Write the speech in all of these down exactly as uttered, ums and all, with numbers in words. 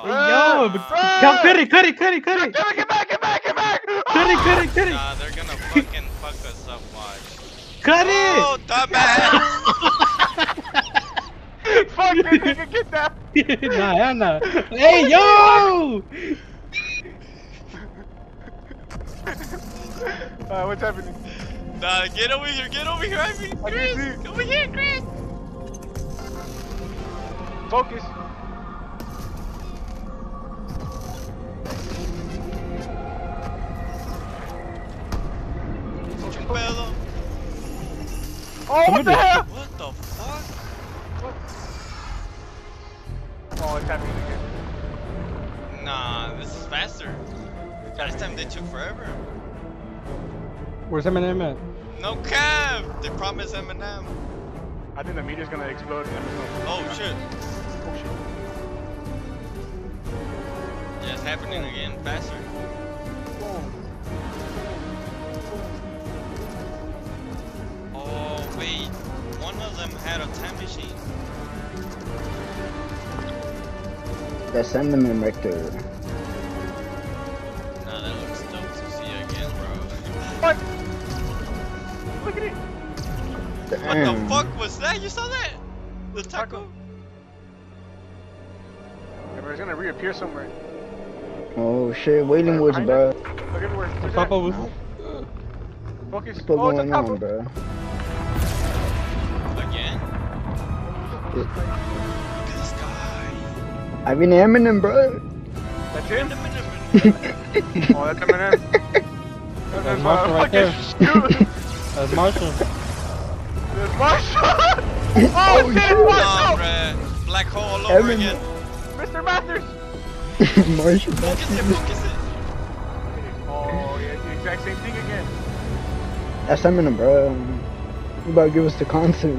Yo, come cut it, cut it, cut it, cut it. Get back, get back, get back. Cut it, cut it, cut it. Nah, they're gonna fucking fuck us up, watch. Cut it. Oh, dumbass. Fuck it, nigga, get that. Nah, hell nah. Hey, yo. Uh, what's happening? Nah, get over here, get over here, I mean, I Chris. can see. Over here, Chris. Focus. Chupelo. Oh, what the hell? What the fuck? What? Oh, it's happening again. Nah, this is faster. Last time they took forever. Where's Eminem at? No cap! They promised Eminem. I think the meteor's gonna explode. Oh shit. Oh shit. Yeah, it's happening again, faster. Oh wait, one of them had a time machine. That's Eminem right there. Nah, that looks dope to see again, bro. What? Look at it. What Damn. the fuck was that? You saw that? The taco? Yeah, bro, it's gonna reappear somewhere. Oh shit, Wailing Woods, bro. Look everywhere. Look Papa at was. Focus. What's Oh, it's a going taco. on, bro? Again? Look at this guy. I mean Eminem, bro. That's him? Wait a minute. Oh, that's Eminem. That's Marshall right there. Fucking That's Marshall. There's Marshall! Oh, Oh, shit, shit. Nah, Marshall! bruh. Black hole all over Evan. again. Mister Mathers! Marshall. Focus it, focus it. Oh, yeah, it's the exact same thing again. That's Eminem, bro. You about to give us the concert.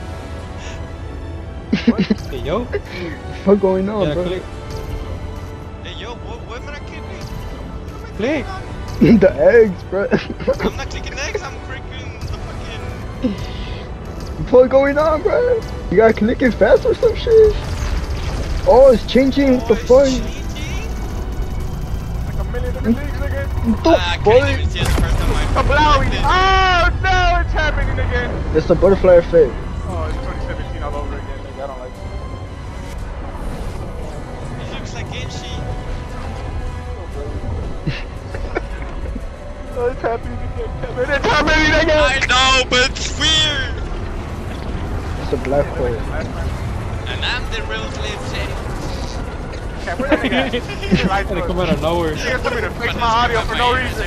Hey, yo. What's going on, Yeah, bro? click. Hey yo, what, what am I clicking? Click. The eggs, bro. I'm not clicking X, I'm clicking the fucking... What's going on, bro? You gotta click it fast or some shit? Oh, it's changing. What the Oh, fuck? it's changing? Like a million different things again. What the Ah, I couldn't fuck? even see it the first time I Kablowie! clicked it. Oh, no, it's happening again. It's the butterfly effect. Oh, it's twenty seventeen all over again. Like, I don't like it. It looks like Genshi. Oh, it's happening again. Kevin. It's happening again. I know, but it's weird. It's a black hole. And I'm the real Slim Shady. Okay, where that nigga at? Lights Gonna on. come out of nowhere. He told me to fix my audio for no reason.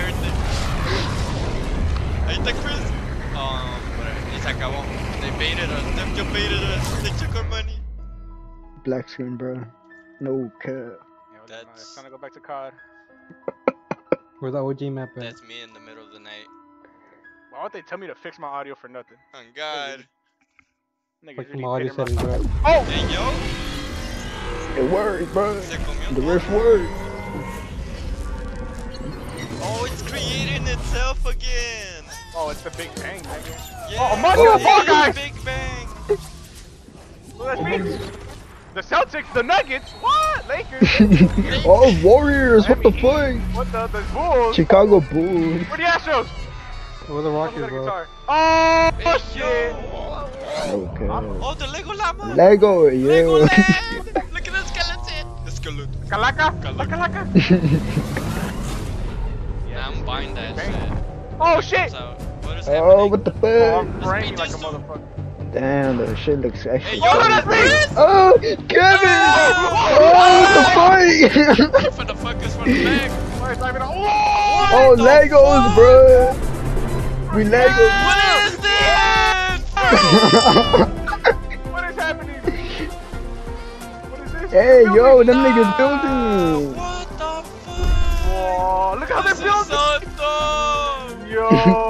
Ahí está Chris. Um, whatever. Y se acabó. They baited us. They just baited us. They took our money. Black screen, bro. No cap. Yeah, well, That's- it's time to go back to C O D. Where's the O G map at? That's me in the middle of the night. Why would they tell me to fix my audio for nothing? Oh God. Niggas Fuck really my audio paid him settings, up. bro. Oh! Hey yo. It worked, bro. Se comió The todo. riff worked. Oh, it's creating itself again. Oh, it's the Big Bang, nigga. Yeah. Oh, Mario it Fall is Guys! Big Bang. What that means? The Celtics, the Nuggets, what? Lakers. Oh, Warriors, what the I mean, fuck? What the, the Bulls? Chicago Bulls. Where the Astros? Where's the Oh, Rockets, we got a bro? guitar. Oh, Hey, shit. Okay. Oh, the Lego llama. Lego, yeah. Legoland. Look at the skeleton. The skeleton. Kalaka? Kalaka. Kalaka? I'm buying that Bang. shit. Oh, shit. So, what is Oh, happening? what the Oh, fuck? I'm praying like a Just do- motherfucker. Damn, that shit looks Hey, actually. yo, Oh, that's me! Oh, Kevin! Oh, what the fuck? For the fuckers from the back. Why is it even- Oh! Oh, the Legos, fuck? bro. We Legos. What is this? What is happening? What is this? Hey, They're yo, building. them niggas Nah, building. What the fuck? Whoa, look how This they're is building. so dumb. Yo.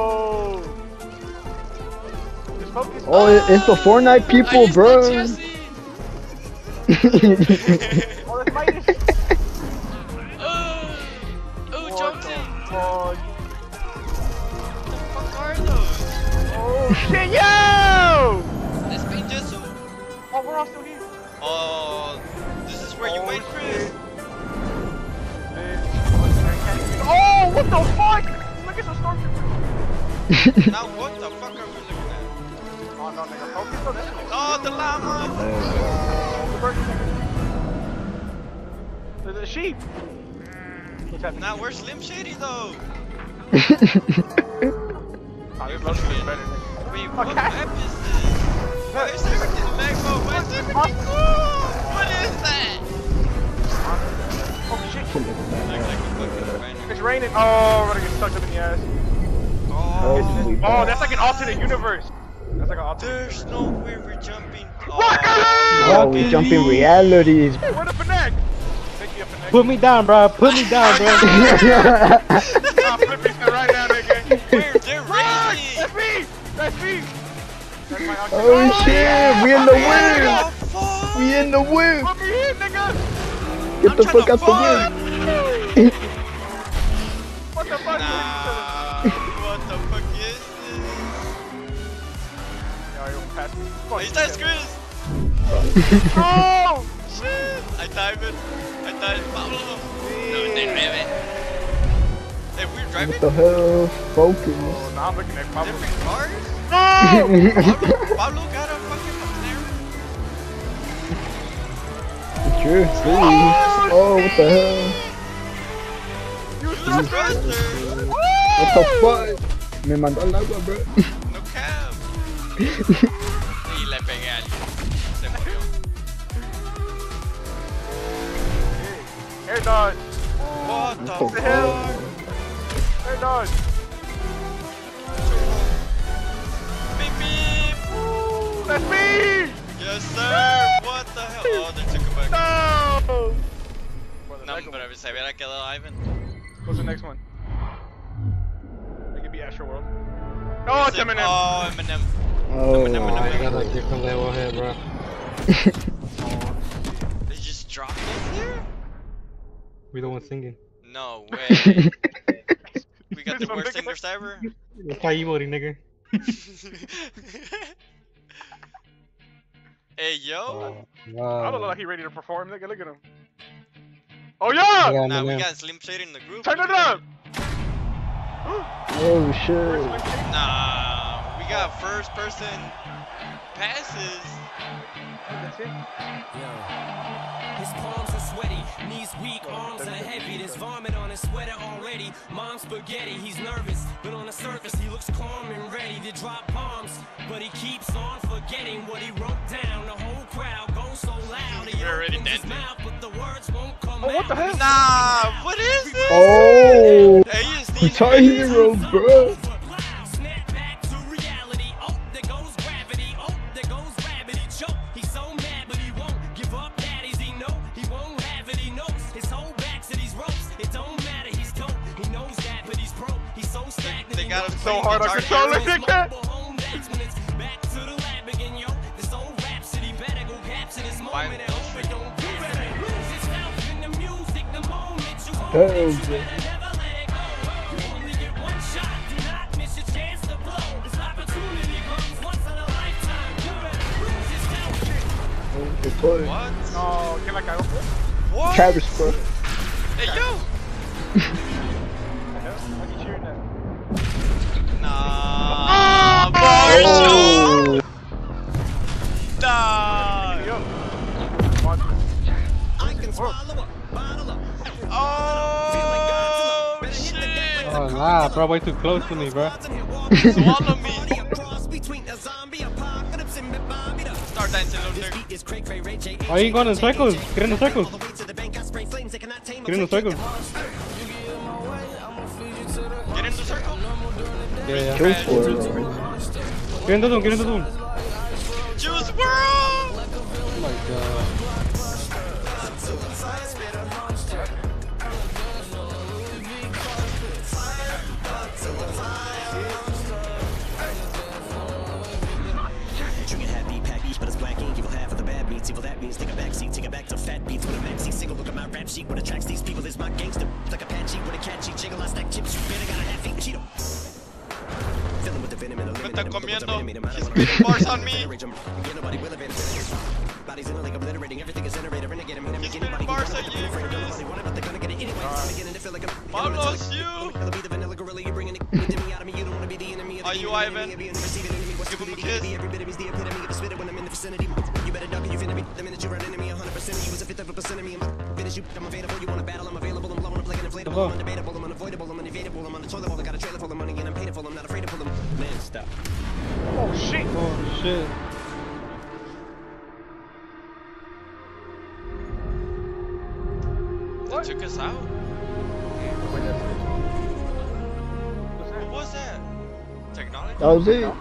Just focus. Oh, it- it's the Fortnite people, I used bro. to Jesse. Oh, that's Midas. Oh, oh, What jumped the in. fuck? What the fuck are those? Oh, shit, yo! This being Jesu. Oh, we're all still here. Oh, this is where you Oh, wait, Chris. shit. What the fuck? Look at some stormtrooper. Now what the fuck are we looking at? Oh no, nigga, focus on that shit. Oh, the llama! The, the sheep. What's happening? Now where's Slim Shady though? Oh, this looks better, nigga. Wait, what Okay. map is this? Why is everything magma? Why is everything cool? What is that? Oh shit. Looks like a fucking random. It's raining. Oh, we're gonna get stuck up in the ass. Oh, Holy Oh, crap. that's like an alternate universe. That's like an alternate. there's no way we're jumping. Oh, we jump in realities. Where the Fnac? Take me a Fnac. Put me down, bro. Put me down, bro. I'll flip this shit right now, nigga. Where they're Fuck! racing. That's me! That's me! That's my oxygen. Oh shit, we in the What whip. the fuck? We in the whip. Put me in, nigga! Get I'm the trying fuck to out the fuck. whip. What the fuck? Nah, what the fuck is this? Yeah, you'll pass me. Fuck Is you, that yeah. Chris? Oh! Shit! I timed it. I timed Pablo. No, they drive it. Hey, we're What driving the hell? Focus. Oh, now I'm looking at Pablo. different cars? No! Pablo, Pablo got a fucking McLaren. Sure, please. Oh, what the hell? You Those suck! thrusters. What the fuck? Me mandó al agua, bro. No cap. Y le pegué a alguien. Se murió. Air dodge! What the What the hell? fuck? Air dodge! Beep beep. That's me! Yes sir. What the hell? Oh, they took it back. No! What's the No, next one? pero se hubiera quedado Ivan. What's the next one? It could be Astro World. Oh, it's Eminem! Oh, Eminem. Oh, I got a different level here, bro. They just dropped us here? We the one singing. No way. We got This the one worst big- singers ever. That's why you voting, nigga. Hey yo. Oh, I don't look wow. like he ready to perform, nigga. Look at him. Oh yeah! Yeah, Nah, we Eminem. got Slim Shady in the group. Turn it up! oh shit. Nah, we got first person passes. That's it. His palms are sweaty, knees weak, arms are heavy. There's vomit on his sweater already. Mom's spaghetti, he's nervous, but on the surface he looks calm and ready to drop bombs. But he keeps on forgetting what he wrote down. The whole crowd goes so loud. He We're already opens his dancing. mouth, but the words won't come Oh, what the out. hell? Nah, what is this? Oh, Hey, it's the Guitar Hero, bro. Snap back to reality. Oh, there goes gravity. Oh, there goes gravity. Choke. He's so mad, but he won't give up. Daddies, he know he won't have it. He knows his whole back to these ropes. It don't matter. He's dope. He knows that, but he's broke. He's so stagnant. They he got him knows So playing hard on Guitar controller, Hero. nigga. home. That's when it's back to the lab again, yo. This old rhapsody better go capture this Why- moment and hope it don't do it. Lose yourself in the music the moment you own Hell, it. You bro. better never let it go. You only get one shot. Do not miss your chance to blow. This opportunity comes once in a lifetime. You better lose yourself. Oh, good boy. What? No, que la cago. What? Travis, bro. Hey yo. What the hell? Why you cheering that? Nah, Oh! Marshall. Oh, Nah. Yo. Watch this. I can swallow up, bottle up. Oh shit. Oh, nah, bro. Way too close to me, bro. Swallow me. Cross between a zombie apocalypse and Bobby. Start dancing, little This nigga. beat is cray cray Ray J. Why are you going in circles? Get in the circles. All the way to the bank, I spray flames, they cannot tame Get in the circles. Get in the circle. Yeah, yeah. go for it. Get into them, get into them. Juice world. Oh my god. Drinking happy pack each, but it's black ink. Evil half of the bad meats. Evil that means take a back seat, take it back to fat beats with a maxi single. Look at my rap sheet. What attracts these people is my gangster. Like Apache with a catchy jiggle. I stack chips. You better got a half eat Cheeto. Filling with the venom and Me está aluminum. comiendo. He's spitting bars on me. Get nobody will event. Bodies in a lake obliterating. Everything is generated. Renegade. I'm gonna He's make spitting anybody. bars at you. Nobody want it, but they're gonna get it. Pablo's you! Are you Ivan? Give him a kiss. You better duck, you finna be the minute you run into me. one hundred percent of you is a fifth of a percent of me. I'm finish you, I'm available. You want to battle, I'm available. I'm blowing up like an inflatable. I'm undebatable, I'm unavoidable, I'm unevadable. I'm on the toilet bowl, I got a trailer full of money and I'm paid for. I'm not afraid to pull them. Man, stop. Oh shit! Oh shit. They took us out? What's What that? was that? Technology? That was it.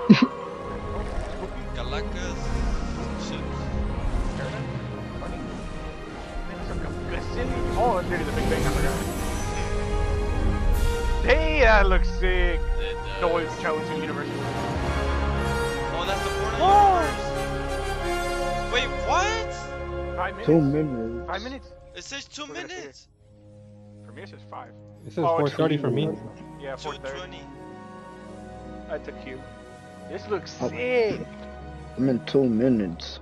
Galactus? Shit. Oh, that's literally the Big Bang, I forgot. Hey, that looks sick. It, uh, No, it's Challenging Universe. Oh, that's the Fortnite Whoa! universe. Wait, what? Five minutes. Two minutes. Five minutes. It says two Look at it here. minutes. For me, it says five. This is Oh, four it's thirty for me. Yeah, Two four thirty. twenty. That's a cube. This looks Oh. sick. I'm in two minutes.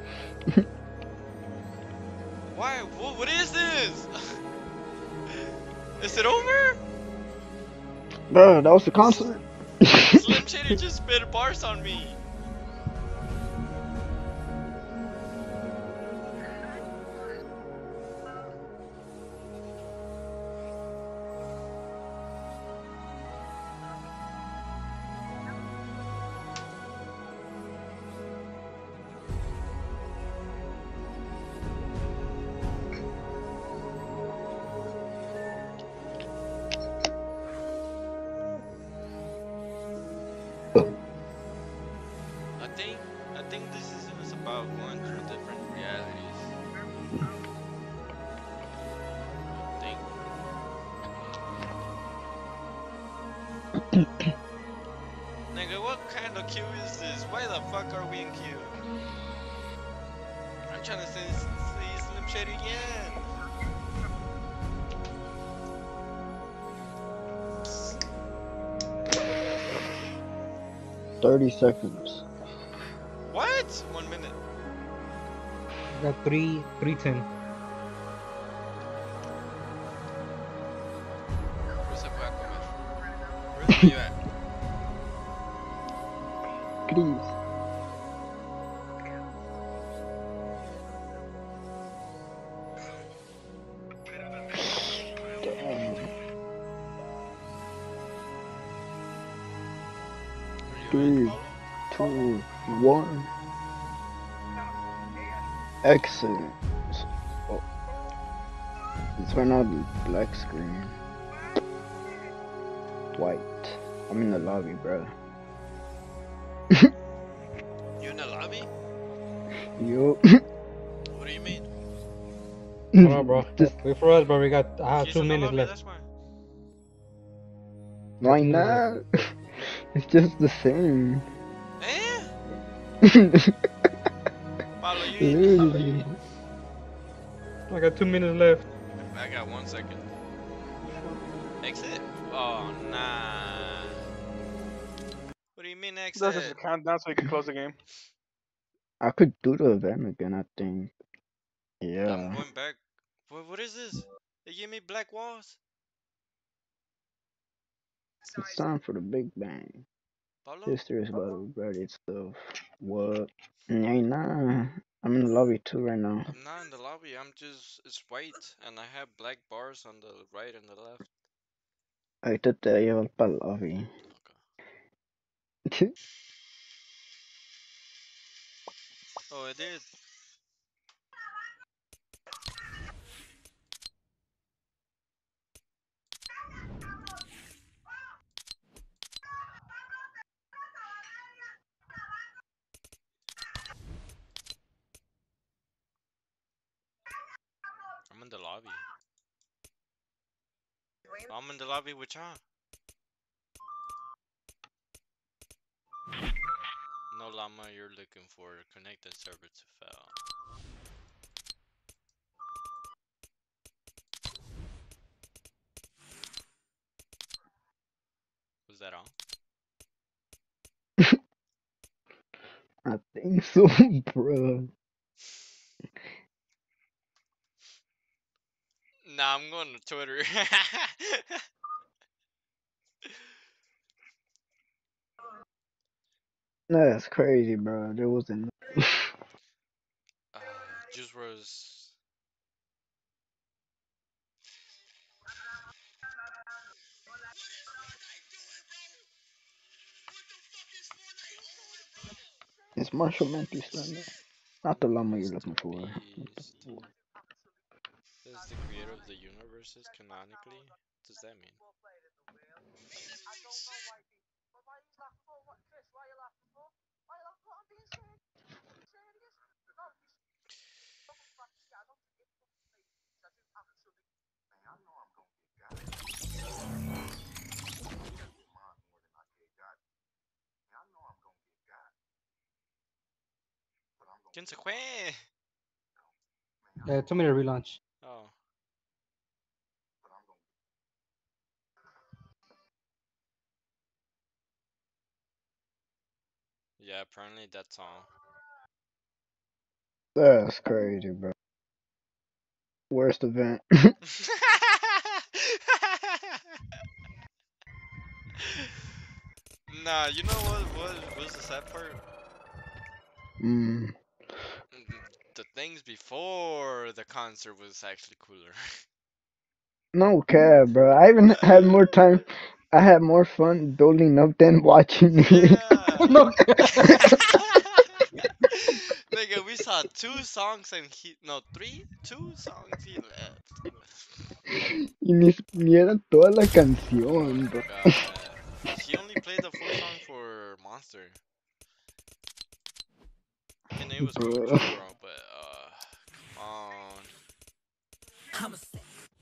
Why? What, what is this? Is it over? Bro, that was the concert. Slim Shady just spit bars on me. I think I think this is is about going through different realities. I think. Nigga, what kind of queue is this? Why the fuck are we in queue? I'm trying to say, see Slim Shady again. Thirty seconds. What? One minute. Got three, three ten. Where's that black woman? Where's you at? Please. Damn. Three, two, one. Excellent. Oh. It's right now the black screen. White. I'm in the lobby, bro. You in the lobby? Yo. What do you mean? Hold on, bro. Just Wait for us, bro. We got uh, He's two in the minutes lobby, left. that's fine. why not? It's just the same. Eh? Pablo, you in the lobby? Literally. I got two minutes left. I got one second. Exit? Oh, nah. What do you mean That's exit? just a countdown so you can close the game. I could do the event again, I think. I'm Yeah. going back. What, what is this? They gave me black walls. It's time for the Big Bang. Pablo? History is about to write itself. What? Hey, nah. I'm in the lobby too right now. I'm not in the lobby. I'm just, it's white and I have black bars on the right and the left. Ahorita te llevo para el lobby. Okay. Oh, it did. I'm in the lobby. I'm in the lobby with y'all. No llama you're looking for. Connected server to fail. Was that on? I think so, bro. Nah, I'm going to Twitter. That's crazy, bro. There wasn't. uh, Juice was. It's Marshall Mathers thunder. Not the llama you're Mister looking for. Beast. This is the creator of the universes canonically. What does that mean? Consequent. Uh, two minute relaunch. Oh. Yeah, apparently that's all. That's crazy, bro. Worst event. Nah, you know what? What was the sad part? mm. The things before the concert was actually cooler. No cap, bro. I even had more time. I had more fun building up than watching it. Yeah. No. Nigga, we saw two songs and he no three, two songs he left. Y ni, ni era toda la Oh canción, my bro. god. He only played the full song for Monster. And it was cool Bro. too, bro, but uh come on. I'm a